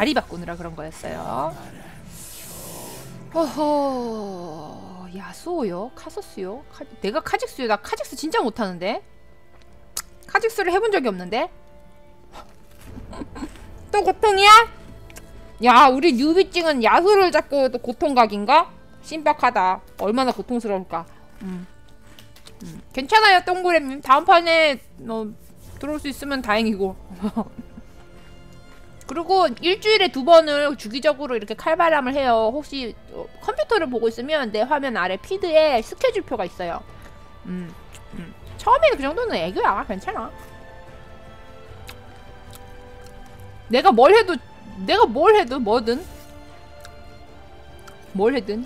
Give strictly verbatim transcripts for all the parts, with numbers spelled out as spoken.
자리 바꾸느라 그런 거였어요. 허허... 야수오요? 카서스요? 카... 내가 카직스요? 나 카직스 진짜 못하는데? 카직스를 해본 적이 없는데? 또 고통이야? 야, 우리 뉴비찡은 야수를 잡고 또 고통각인가? 신박하다. 얼마나 고통스러울까. 음. 음. 괜찮아요, 동그램님. 다음 판에 어, 들어올 수 있으면 다행이고. 그리고 일주일에 두 번을 주기적으로 이렇게 칼바람을 해요. 혹시 어, 컴퓨터를 보고 있으면 내 화면 아래 피드에 스케줄표가 있어요. 음. 음. 처음에는 그 정도는 애교야. 괜찮아. 내가 뭘 해도 내가 뭘 해도 뭐든 뭘 해든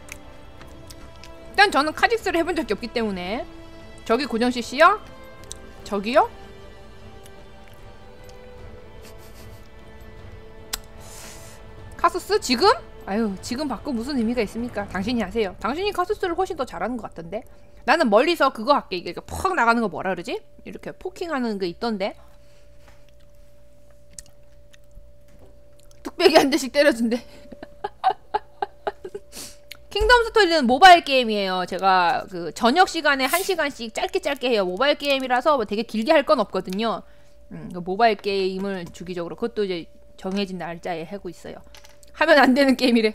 일단 저는 카직스를 해본 적이 없기 때문에. 저기 고정씨씨요? 저기요? 카소스? 지금? 아유, 지금 바꾸 무슨 의미가 있습니까? 당신이 하세요. 당신이 카소스를 훨씬 더 잘하는 것 같던데? 나는 멀리서 그거 할게. 이게 퍽 나가는 거 뭐라 그러지? 이렇게 포킹하는 게 있던데? 뚝배기 한 대씩 때려준대. 킹덤 스토리는 모바일 게임이에요. 제가 그 저녁 시간에 한 시간씩 짧게 짧게 해요. 모바일 게임이라서 뭐 되게 길게 할 건 없거든요. 음, 그 모바일 게임을 주기적으로 그것도 이제 정해진 날짜에 하고 있어요. 하면 안 되는 게임이래.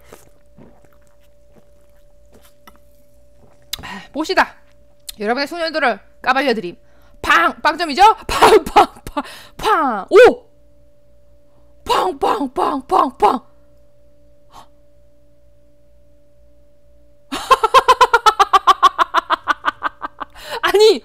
봅시다. 여러분의 소년들을 까발려드림. 팡! 빵점이죠? 팡! 팡! 팡! 팡! 오! 팡! 팡! 팡! 팡! 팡! 아니!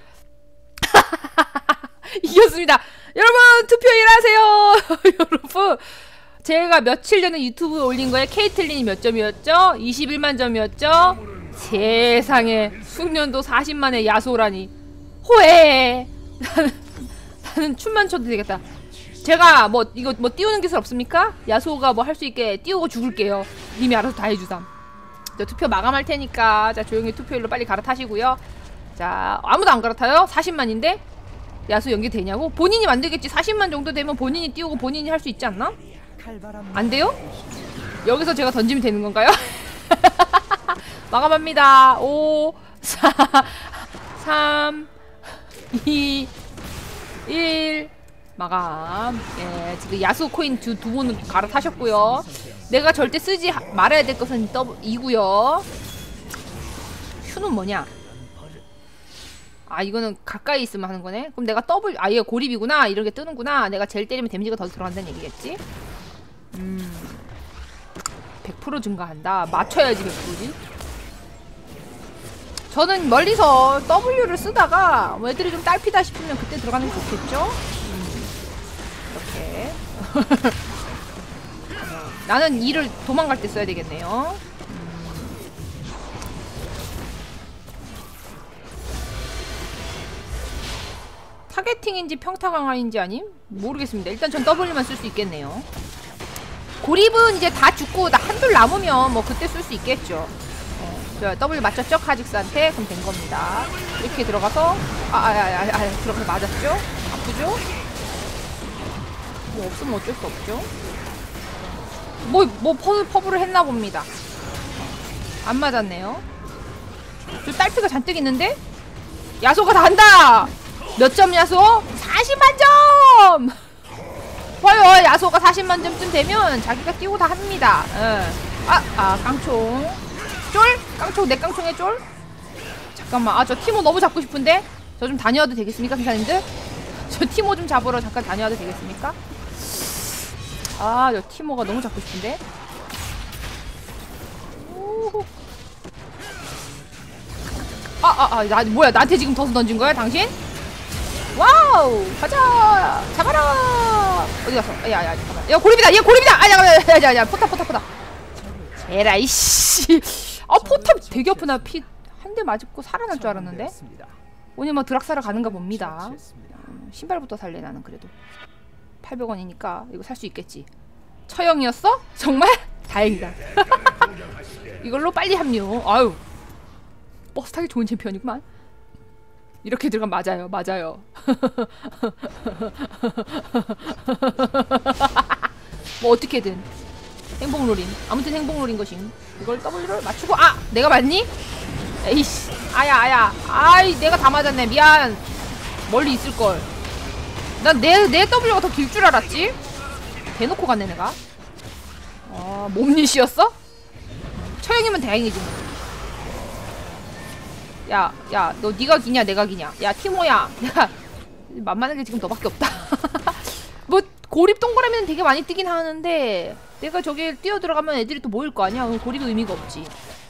이겼습니다. 여러분 투표일 하세요. 여러분 제가 며칠 전에 유튜브에 올린 거에 케이틀린이 몇 점이었죠? 이십일만 점이었죠? 세상에 숙련도 사십만의 야소라니. 호해. 나는, 나는 춤만 춰도 되겠다. 제가 뭐 이거 뭐 띄우는 기술 없습니까? 야소가 뭐 할 수 있게 띄우고 죽을게요. 님이 알아서 다 해주삼. 저 투표 마감할 테니까 자 조용히 투표일로 빨리 갈아타시고요. 자 아무도 안 갈아타요? 사십만인데? 야수 연기 되냐고? 본인이 만들겠지. 사십만 정도 되면 본인이 띄우고 본인이 할 수 있지 않나? 안 돼요? 여기서 제가 던지면 되는 건가요? 마감합니다. 오, 사, 삼, 이, 일 마감. 예, 지금 야수 코인 두, 두 분은 갈아타셨고요. 내가 절대 쓰지 말아야 될 것은 이고요. Q는 뭐냐? 아 이거는 가까이 있으면 하는 거네. 그럼 내가 더블 아 얘가 고립이구나. 이렇게 뜨는구나. 내가 젤 때리면 데미지가 더 들어간다는 얘기겠지? 음 백 퍼센트 증가한다. 맞춰야지 백 퍼센트지. 저는 멀리서 W를 쓰다가 뭐 애들이 좀 딸피다 싶으면 그때 들어가는 게 좋겠죠? 음, 이렇게 나는 이를 도망갈 때 써야 되겠네요. 타겟팅인지 평타 강화인지 아님? 모르겠습니다. 일단 전 W만 쓸 수 있겠네요. 고립은 이제 다 죽고 나 한둘 남으면 뭐 그때 쓸 수 있겠죠. 어, 저 W 맞췄죠? 카직스한테? 그럼 된 겁니다. 이렇게 들어가서 아아아아 아, 아, 아, 들어가서 맞았죠? 아프죠? 뭐 없으면 어쩔 수 없죠. 뭐, 뭐 퍼, 퍼블을 했나 봅니다. 안 맞았네요. 저 딸피가 잔뜩 있는데? 야소가 다 한다! 몇 점 야소? 사십만 점! 봐요, 야소가 사십만 점쯤 되면 자기가 끼고 다 합니다. 예. 아, 아, 깡총. 쫄? 깡총, 내 깡총에 쫄? 잠깐만, 아, 저 티모 너무 잡고 싶은데? 저 좀 다녀와도 되겠습니까, 기사님들? 저 티모 좀 잡으러 잠깐 다녀와도 되겠습니까? 아, 저 티모가 너무 잡고 싶은데? 오호. 아, 아, 아, 나, 뭐야, 나한테 지금 덫을 던진 거야, 당신? 와우! 가자! 잡아라! 어디 갔어? 야, 야, 잠깐만. 야, 고립이다! 얘 고립이다! 아, 야, 야, 야, 야, 포탑, 포탑, 포탑. 에라, 이씨. 아, 포탑 되게 아프나. 피 한 대 맞고 살아날 줄 알았는데? 오늘 뭐 드락사를 가는가 봅니다. 음, 신발부터 살래, 나는 그래도. 팔백 원이니까 이거 살 수 있겠지. 처형이었어? 정말? 다행이다. 이걸로 빨리 합류. 아유. 버스 타기 좋은 챔피언이구만. 이렇게 들어가면 맞아요. 맞아요. 뭐 어떻게든 행복놀임. 아무튼 행복놀인 것임. 이걸 W를 맞추고 아! 내가 맞니? 에이씨 아야 아야 아이 내가 다 맞았네. 미안. 멀리 있을걸. 난 내 내 W가 더 길 줄 알았지? 대놓고 갔네 내가. 어 몸리시였어? 처형이면 다행이지 뭐. 야, 야, 너 니가 기냐 내가 기냐? 야, 티모야. 야, 만만한 게 지금 너밖에 없다. 뭐 고립 동그라미는 되게 많이 뜨긴 하는데 내가 저기 뛰어 들어가면 애들이 또 모일 거 아니야? 그럼 고립도 의미가 없지.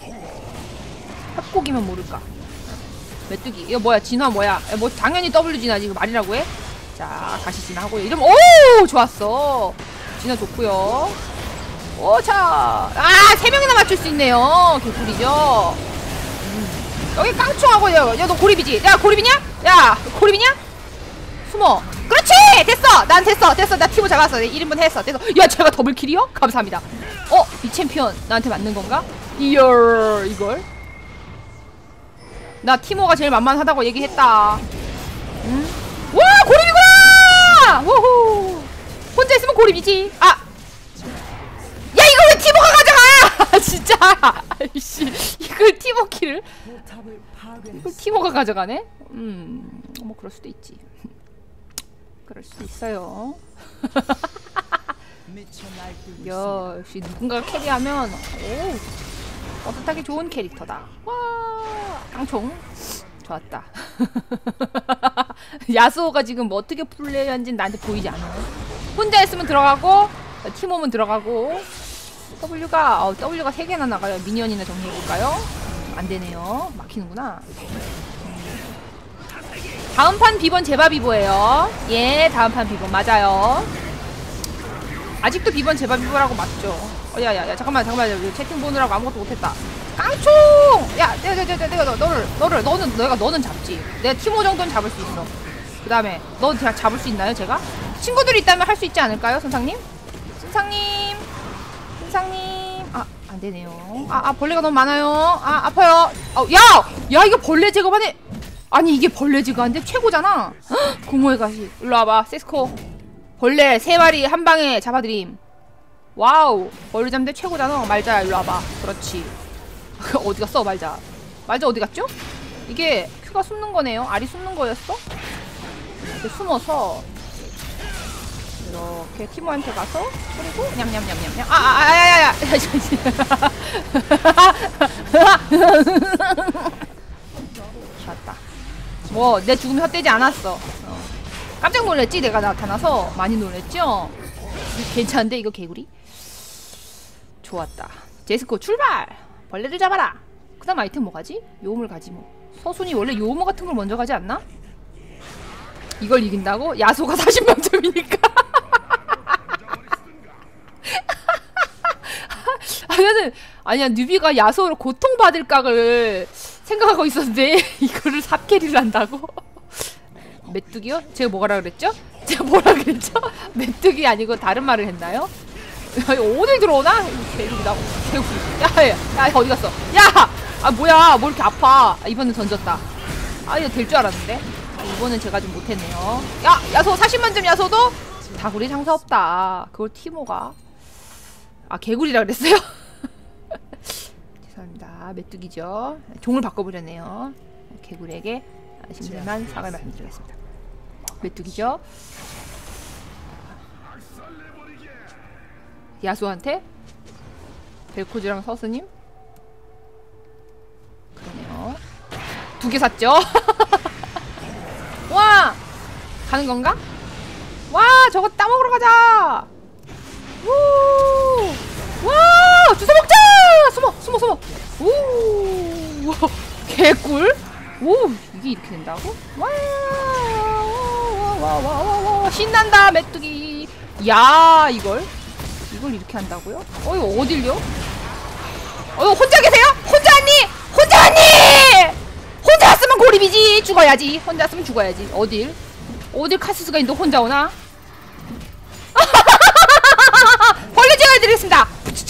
협곡이면 모를까. 메뚜기. 이거 뭐야? 진화 뭐야? 야, 뭐 당연히 W 진화지. 이거 말이라고 해? 자, 다시 진화하고요. 이러면 오! 좋았어. 진화 좋고요. 오, 자. 아, 세 명이나 맞출 수 있네요. 개꿀이죠. 음. 여기 깡충하고 야, 야, 너 고립이지? 야, 고립이냐? 야, 고립이냐? 숨어. 그렇지! 됐어! 난 됐어! 됐어! 나 티모 잡았어. 일 인분 했어. 됐어. 야, 제가 더블킬이요? 감사합니다. 어? 이 챔피언 나한테 맞는 건가? 이얼 이걸? 나 티모가 제일 만만하다고 얘기했다. 응? 와! 고립이구나! 우후! 혼자 있으면 고립이지. 아! 야, 이걸 왜 티모가 가져가! 진짜! 아이씨. 이걸 티모키를? 이걸 티모가 가져가네? 음... 뭐 그럴 수도 있지. 그럴 수도 있어요. 역시 누군가가 캐리하면 오 떳떳하게 좋은 캐릭터다. 와 깡총 좋았다. 야수호가 지금 뭐 어떻게 플레이하는지는 나한테 보이지 않아. 혼자 있으면 들어가고 팀워면 들어가고 W가 어, W가 세 개나 나가요. 미니언이나 정리해볼까요? 안되네요. 막히는구나. 다음 판 비번 제바 비보예요. 예, 다음 판 비번 맞아요. 아직도 비번 제바 비보라고 맞죠? 어, 야야야 잠깐만 잠깐만 채팅 보느라고 아무것도 못했다. 깡총! 야, 내가 내가 내가 내가 너를 너를 너는 내가 너는 잡지. 내가 티모 정도는 잡을 수 있어. 그 다음에 너 제가 잡을 수 있나요, 제가? 친구들이 있다면 할 수 있지 않을까요, 선상님? 선상님, 선상님. 아, 안 되네요. 아, 아 벌레가 너무 많아요. 아, 아파요. 어, 야, 야 이거 벌레 제거반에. 아니 이게 벌레 제거한데 최고잖아. 헉, 고모의 가시. 일로 와봐, 세스코. 벌레 세 마리 한 방에 잡아드림. 와우, 벌레 잡는데 최고잖아. 말자, 일로 와봐. 그렇지. 어디 갔어, 말자. 말자 어디 갔죠? 이게 큐가 숨는 거네요. 알이 숨는 거였어? 이렇게 숨어서 이렇게 티모한테 가서 그리고 냠냠냠냠냠. 아, 아, 아야야야. 좋았다. 뭐 내 죽음이 헛되지 않았어. 어. 깜짝 놀랐지? 내가 나타나서 많이 놀랬죠? 괜찮은데 이거 개구리? 좋았다. 제스코 출발! 벌레를 잡아라! 그 다음 아이템 뭐 가지? 요음을 가지 뭐. 서순이 원래 요음 같은 걸 먼저 가지 않나? 이걸 이긴다고? 야소가 사십 만점이니까. 아, 나는 아니야 뉴비가 야소로 고통받을 각을 생각하고 있었는데 이거를 삽 캐리를 한다고? 메뚜기요? 제가 뭐라 그랬죠? 제가 뭐라 그랬죠? 메뚜기 아니고 다른 말을 했나요? 어딜 들어오나? 개구리다. 개구리. 야, 야, 야, 어디 갔어? 야! 아, 뭐야. 뭐 이렇게 아파. 아, 이번엔 던졌다. 아, 이거 될 줄 알았는데. 아, 이번엔 제가 좀 못했네요. 야! 야소 사십 만점 야소도? 다구리 장사 없다. 그걸 티모가. 아, 개구리라 그랬어요? 죄송합니다. 메뚜기죠. 종을 바꿔버렸네요. 개구리에게 심심한 사과를 말씀드리겠습니다. 메뚜기죠. 야수한테? 벨코즈랑 서스님? 그러네요. 두 개 샀죠? 와! 가는 건가? 와! 저거 따먹으러 가자! 우! 와! 주워 먹자! 숨어! 숨어! 숨어! 우! 개꿀? 오! 이게 이렇게 된다고? 와! 와! 와! 와! 와! 신난다! 메뚜기! 야! 이걸? 이걸 이렇게 한다고요? 어, 이거 어딜요? 어, 혼자 계세요? 혼자 왔니? 혼자 왔니? 혼자 왔으면 고립이지. 죽어야지. 혼자 왔으면 죽어야지. 어딜? 어딜 카스스가 있는데 혼자 오나? 벌레 제거해드리겠습니다.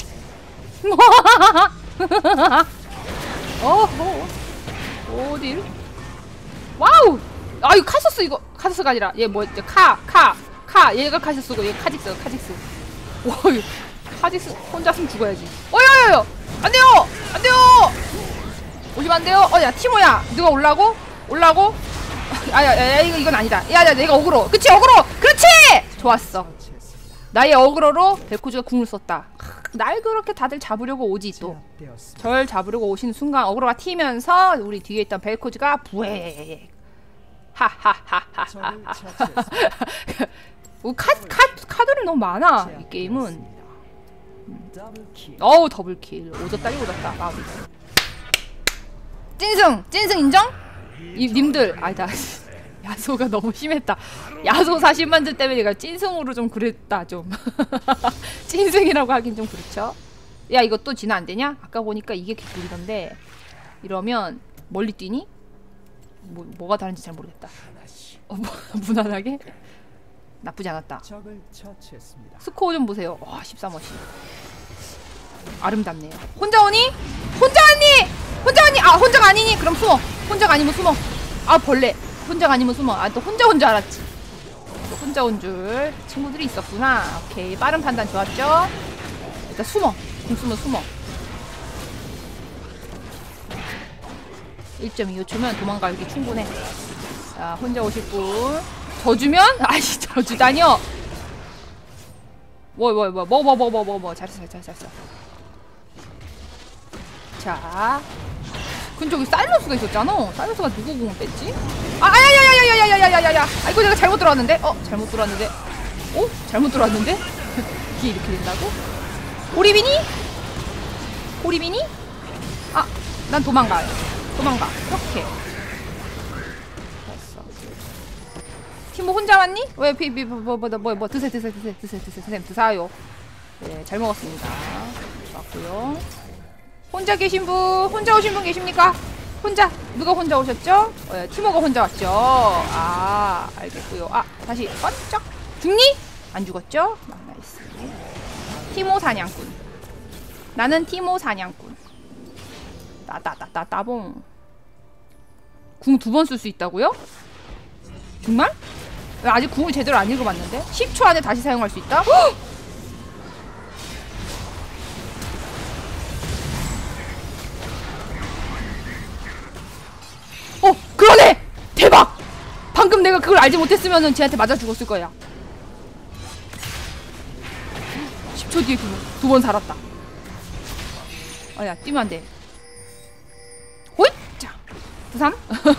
어, 어딜? 와우! 아, 이거 카서스 이거 카서스가 아니라 얘 뭐 카, 카, 카 얘가 카서스고 얘 카직스, 카직스. 오, 카디스 혼자 숨 죽어야지. 어여여여! 안 돼요! 안 돼요! 오시면 안 돼요? 어, 야, 티모야! 누가 올라고? 올라고? 아, 야, 야, 야, 이거, 이건 아니다. 야, 야, 내가 어그로. 그치, 어그로! 그렇지! 좋았어. 나의 어그로로 벨코즈가 궁을 썼다. 날 그렇게 다들 잡으려고 오지, 또. 절 잡으려고 오시는 순간 어그로가 튀면서 우리 뒤에 있던 벨코즈가 부액. 하하하하하하. 카, 카, 카드를 너무 많아, 이 게임은. 어우, 더블킬. 오졌다리 오졌다. 마무리. 찐승! 찐승 인정? 이, 님들, 아니다. 야소가 너무 심했다. 야소 사십만 점 때문에 내가 찐승으로 좀 그랬다, 좀. 찐승이라고 하긴 좀 그렇죠. 야, 이거 또 진화 안 되냐? 아까 보니까 이게 개꿀이던데. 이러면 멀리 뛰니? 뭐, 뭐가 다른지 잘 모르겠다. 어, 뭐, 무난하게? 나쁘지 않았다. 스코어 좀 보세요. 와, 십삼 어시. 아름답네요. 혼자 오니? 혼자 왔니? 혼자 왔니? 아, 혼자가 아니니? 그럼 숨어. 혼자가 아니면 숨어. 아, 벌레. 혼자가 아니면 숨어. 아, 또 혼자 온 줄 알았지. 또 혼자 온 줄. 친구들이 있었구나. 오케이. 빠른 판단 좋았죠? 일단 숨어. 공 숨어, 숨어. 일 점 이오 초면 도망가기 충분해. 자, 혼자 오실 분. 져주면? 아이씨, 져주다뇨. 뭐, 뭐, 뭐, 뭐, 뭐, 뭐, 뭐, 뭐, 뭐. 잘했어, 잘했어, 잘했어. 자. 근데 저기 사일러스가 있었잖아. 사일러스가 누구 공을 뺐지? 아, 아야야야야야야야야야야. 아이고, 내가 잘못 들어왔는데? 어, 잘못 들어왔는데? 어? 잘못 들어왔는데? 이게 이렇게 된다고? 오리비니? 오리비니? 아, 난 도망가요. 도망가. 이렇게. 됐어. 티모 혼자 왔니? 왜, 비, 비, 뭐, 뭐, 뭐, 뭐, 드세, 드세, 드세, 드세, 드세, 드세, 드사요. 네, 잘 먹었습니다. 좋았고요. 혼자 계신 분, 혼자 오신 분 계십니까? 혼자, 누가 혼자 오셨죠? 어, 티모가 혼자 왔죠? 아, 알겠고요. 아, 다시 번쩍. 죽니? 안 죽었죠? 아, 나이스. 티모 사냥꾼. 나는 티모 사냥꾼. 따따따따 따봉. 궁 두 번 쓸 수 있다고요? 정말? 아직 궁을 제대로 안 읽어봤는데? 십 초 안에 다시 사용할 수 있다? 헉! 어! 그러네! 대박! 방금 내가 그걸 알지 못했으면은 쟤한테 맞아 죽었을 거야. 십 초 뒤에 두 번 살았다. 아, 야, 뛰면 안 돼. 호잇! 자, 부삼?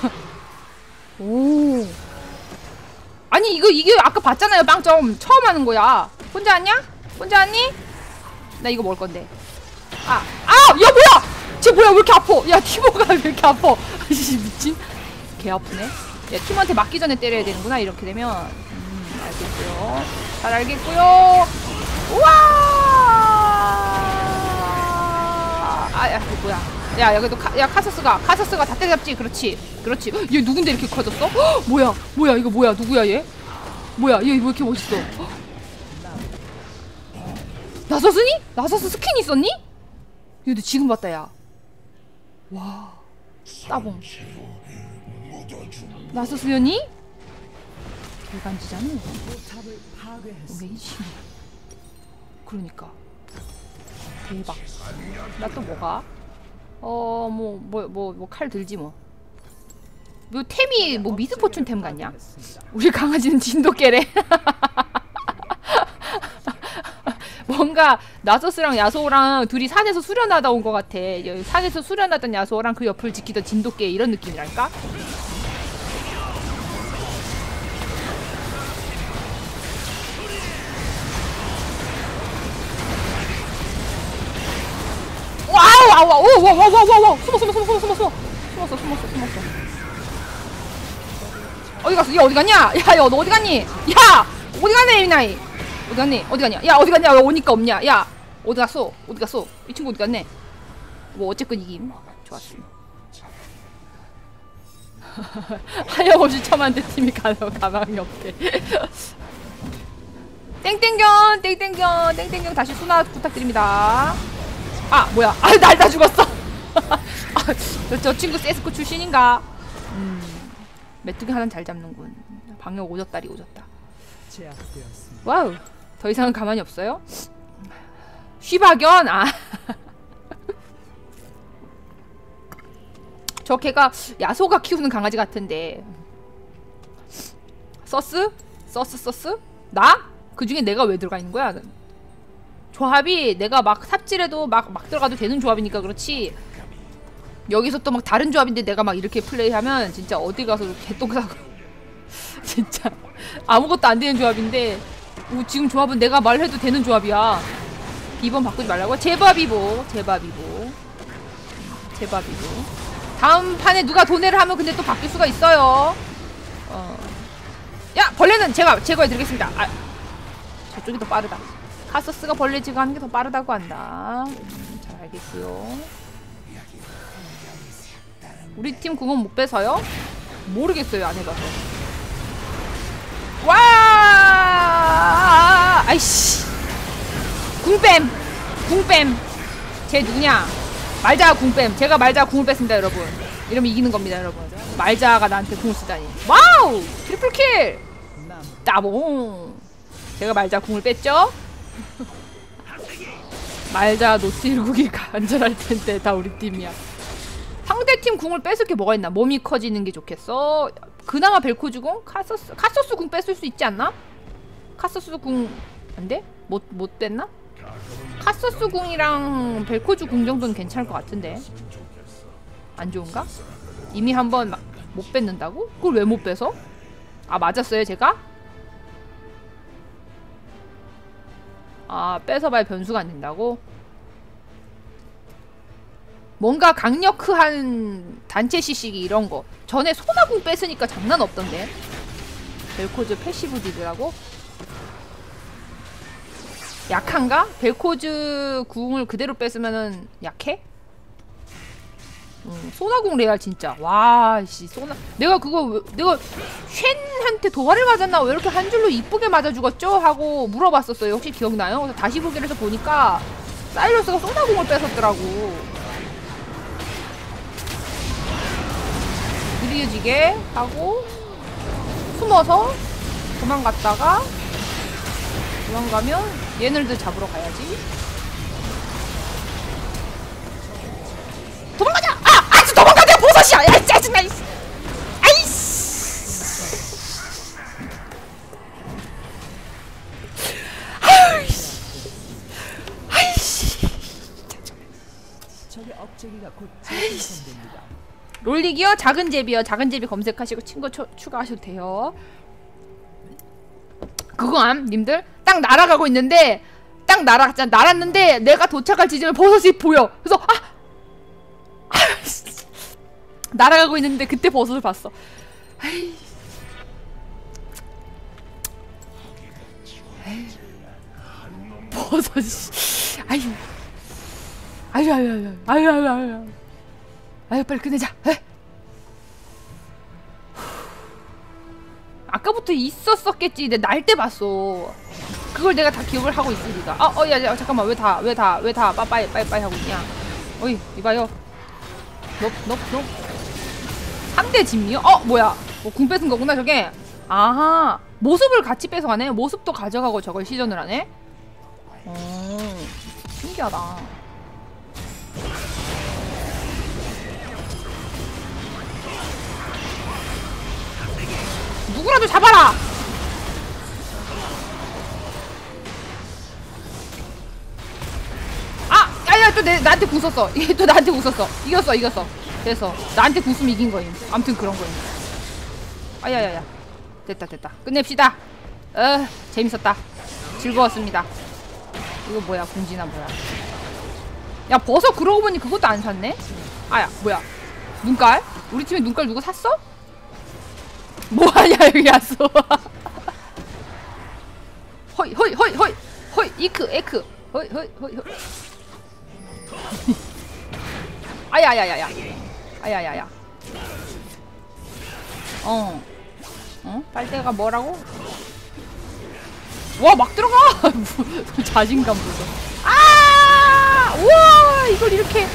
오. 아니, 이거, 이게 아까 봤잖아요, 빵점. 처음 하는 거야. 혼자 왔냐? 혼자 왔니? 나 이거 먹을 건데. 아, 아! 야, 뭐야! 쟤 뭐야, 왜 이렇게 아파? 야, 티모가 왜 이렇게 아파? 미친? 개 아프네. 야, 팀한테 맞기 전에 때려야 되는구나, 이렇게 되면. 음, 알겠고요. 잘 알겠고요. 우와! 아, 야, 이거 뭐야. 야, 여기도 카, 야, 카서스가, 카서스가 다 때려잡지. 그렇지. 그렇지. 헉, 얘 누군데 이렇게 커졌어? 헉, 뭐야, 뭐야, 이거 뭐야, 누구야, 얘? 뭐야, 얘 왜 이렇게 멋있어? 헉. 나서스니? 나서스 스킨 있었니? 얘도 지금 봤다, 야. 와, 따봉. 나서스였니? 개간지잖아. 어메이징. 그러니까. 대박. 나 또 뭐가? 어, 뭐, 뭐, 뭐, 뭐, 칼 들지 뭐. 뭐, 템이 뭐 미스포춘 템 같냐? 우리 강아지는 진돗개래. 뭔가 나서스랑 야소랑 둘이 산에서 수련하다 온 것 같아. 산에서 수련하던 야소랑 그 옆을 지키던 진돗개 이런 느낌이랄까? 와우 와우 와우 와우 와우 와우 와우 숨어 숨어 숨어 숨어 숨어 숨어 숨었어 숨었어 숨었어. 어디 갔어? 얘 어디 갔냐? 야, 야, 너 어디 갔니? 야, 어디 갔네 이 나이? 어디 갔니? 어디 갔냐? 야, 어디 갔냐? 왜 오니까 없냐? 야, 어디 갔어? 어디 갔어? 이 친구 어디 갔네? 뭐 어쨌건 이김. 좋았어. 하염없이 처만데 팀이 가서 가망이 없대. 땡땡견, 땡땡견, 땡땡견 다시 수나 부탁드립니다. 아, 뭐야? 아, 날 다 죽었어. 아, 저, 저 친구 세스코 출신인가? 음, 메뚜기 하나는 잘 잡는군. 방역 오졌다리 오졌다. 와우, 더 이상은 가만히 없어요? 쉬박연? 아. 저 걔가 야소가 키우는 강아지 같은데. 서스? 서스 서스? 나? 그 중에 내가 왜 들어가 있는 거야? 조합이 내가 막 삽질해도 막, 막 들어가도 되는 조합이니까 그렇지. 여기서 또 막 다른 조합인데 내가 막 이렇게 플레이하면 진짜 어디 가서 개똥 싸고. 진짜 아무것도 안 되는 조합인데 오, 지금 조합은 내가 말해도 되는 조합이야. 비번 바꾸지 말라고? 제바비보 제바비보 제바비보. 다음 판에 누가 도네를 하면 근데 또 바뀔 수가 있어요. 어. 야! 벌레는 제가 제거해드리겠습니다. 아, 저쪽이 더 빠르다. 카서스가 벌레 제거하는 게 더 빠르다고 한다. 음, 잘 알겠고요. 우리 팀 궁은 못 빼서요? 모르겠어요. 안 해봐서. 와! 아이씨. 궁뱀! 궁뱀! 쟤 누구냐? 말자가 궁뱀. 제가 말자가 궁을 뺐습니다, 여러분. 이러면 이기는 겁니다, 여러분. 말자가 나한테 궁을 쓰다니. 와우! 트리플킬! 따봉! 제가 말자 궁을 뺐죠? 말자 노틸국이 간절할 텐데 다 우리 팀이야. 상대팀 궁을 뺏을 게 뭐가 있나? 몸이 커지는 게 좋겠어? 그나마 벨코즈 궁? 카서스, 카서스 궁 뺏을 수 있지 않나? 카서스 궁 안 돼? 못, 못 뺐나? 카서스 궁이랑 벨코즈 궁 정도는 괜찮을 것 같은데. 안 좋은가? 이미 한번 막 못 뺏는다고? 그걸 왜 못 뺏어? 아, 맞았어요 제가? 아, 뺏어봐야 변수가 안 된다고? 뭔가 강력한 단체 시식이 이런 거. 전에 소나궁 뺏으니까 장난 없던데. 벨코즈 패시브 딜이라고? 약한가? 벨코즈 궁을 그대로 뺏으면은 약해? 음, 소나궁 레알 진짜. 와, 씨, 소나. 내가 그거 왜, 내가 쉔한테 도발을 맞았나? 왜 이렇게 한 줄로 이쁘게 맞아 죽었죠? 하고 물어봤었어요. 혹시 기억나요? 그래서 다시 보기를 해서 보니까 사일러스가 소나궁을 뺏었더라고. 느려지게 하고 숨어서 도망갔다가 도망가면 얘네들 잡으러 가야지. 도망가자! 아! 아주 도망가자! 버섯이야! 야, 짜증나! 아이씨! 아이씨! 아이씨! 아이씨! 롤릭이요? 작은 제비요. 작은 제비 검색하시고 친구 추, 추가하셔도 돼요. 그거 암? 님들? 딱 날아가고 있는데 딱 날아갔잖아. 날았는데 내가 도착할 지점에 버섯이 보여. 그래서 아! 날아가고 있는데 그때 버섯을 봤어. 에이. 에이. 버섯이. 아유. 아유 아유 아유 아유 아유 아유. 아유 빨리 끝내자. 에? 아까부터 있었었겠지. 근데 날 때 봤어. 그걸 내가 다 기억을 하고 있으니까. 아, 어, 야, 야, 잠깐만. 왜 다, 왜 다, 왜 다 빠빠이, 빠이빠이 하고 있냐? 어이, 이봐요. 넙, 넙, 넙. 삼 대 진미요? 어, 뭐야? 뭐, 궁 뺏은 거구나, 저게. 아하. 모습을 같이 뺏어가네? 모습도 가져가고 저걸 시전을 하네? 어, 신기하다. 누구라도 잡아라! 아! 야야 또 내, 나한테 궁 썼어. 얘 또 나한테 궁 썼어. 이겼어 이겼어. 됐어. 나한테 궁 쓰면 이긴 거임. 아무튼 그런 거임. 아야야야. 됐다 됐다. 끝냅시다. 어 재밌었다. 즐거웠습니다. 이거 뭐야 궁지나 뭐야. 야 버섯 그러고 보니 그것도 안 샀네? 아야 뭐야 눈깔? 우리 팀에 눈깔 누구 샀어? 뭐하냐 여기 야수. 허이 허이 허이 허이 허이 이크 에크 허이 허이 허이 허이. 아야야야야 아야야야. 어 어? 빨대가 뭐라고? 와 막 들어가. 자신감 보소. 아 우와 이걸 이렇게.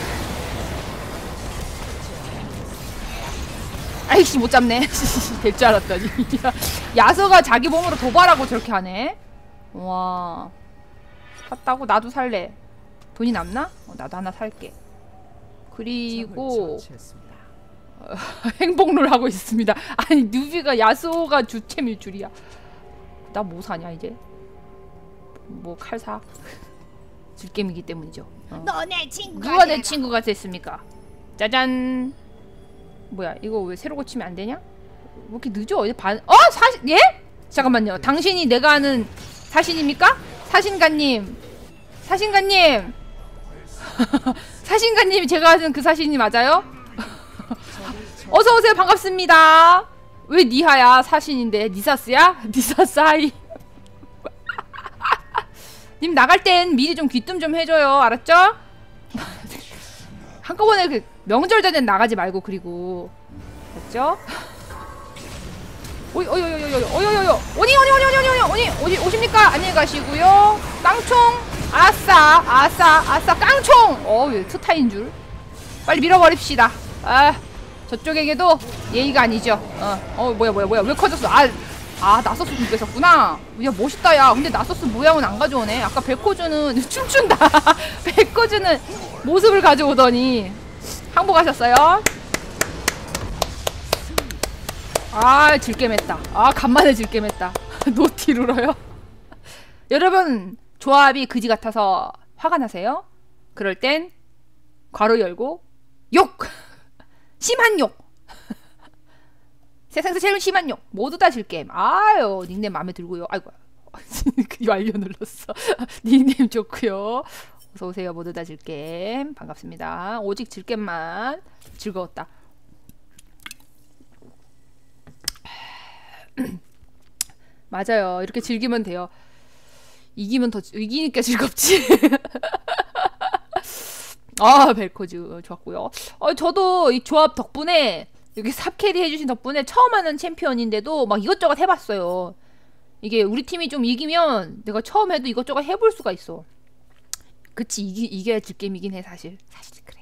아이씨 못 잡네. 될 줄 알았더니. 야서가 자기 몸으로 도발하고 저렇게 하네. 와 샀다고? 나도 살래. 돈이 남나? 어, 나도 하나 살게. 그리고 어, 행복롤 하고 있습니다. 아니 뉴비가 야수호가 주챔일 줄이야. 나 뭐 사냐 이제? 뭐 칼 사? 질겜이기 때문이죠. 어. 너 내 친구가 누가 내 되라. 친구가 됐습니까? 짜잔. 뭐야 이거 왜 새로 고치면 안 되냐? 왜 이렇게 늦어? 어디 반? 어? 사신 예? 잠깐만요. 당신이 내가 아는 사신입니까? 사신가님. 사신가님. 사신가님이 제가 아는 그 사신이 맞아요? 어서 오세요. 반갑습니다. 왜 니하야? 사신인데 니사스야? 니사스 하이. 님 나갈 땐 미리 좀 귀뜸 좀 해줘요. 알았죠? 한꺼번에 그 명절 전엔 나가지 말고. 그리고 알았죠? 오이 오이 오이 오이 오이 오이 오이 오이 오니 오니 오니 오니 오니 오니 오니 오십니까? 안녕히 가시고요. 깡총 아싸 아싸 아싸 깡총. 어우 트타인 줄. 빨리 밀어버립시다. 아 저쪽에게도 예의가 아니죠. 어, 어 뭐야 뭐야 뭐야 왜 커졌어? 아, 아 나서스 좀 뺏었구나. 야 멋있다 야. 근데 나서스 모양은 안 가져오네. 아까 백호주는 춤춘다. 백호주는 모습을 가져오더니 항복하셨어요. 아 질겜했다. 아 간만에 질겜했다. 노티루러요. 여러분 조합이 그지 같아서 화가 나세요? 그럴 땐 괄호 열고 욕! 심한 욕! 세상에서 제일 심한 욕! 모두 다 질겜. 아유 닉네임 마음에 들고요. 아이고 완료 눌렀어. 닉네임 좋고요. 어서오세요. 모두 다 질겜. 반갑습니다. 오직 질겜만 즐거웠다. 맞아요. 이렇게 즐기면 돼요. 이기면 더 이기니까 즐겁지. 아 벨코즈 좋았고요. 어, 저도 이 조합 덕분에 여기 삽캐리 해주신 덕분에 처음 하는 챔피언인데도 막 이것저것 해봤어요. 이게 우리 팀이 좀 이기면 내가 처음 해도 이것저것 해볼 수가 있어. 그치 이기, 이겨야 질게임이긴 해 사실. 사실 그래.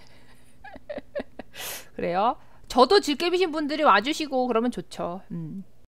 그래요. 저도 질게임이신 분들이 와주시고 그러면 좋죠. 음.